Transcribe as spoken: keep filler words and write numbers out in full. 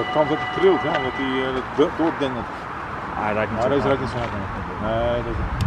dat kan dat hij trilt, hè, omdat hij uh, doordendert. Hij rijdt niet Maar zo deze hard. rijdt niet zo hard. Nee, dat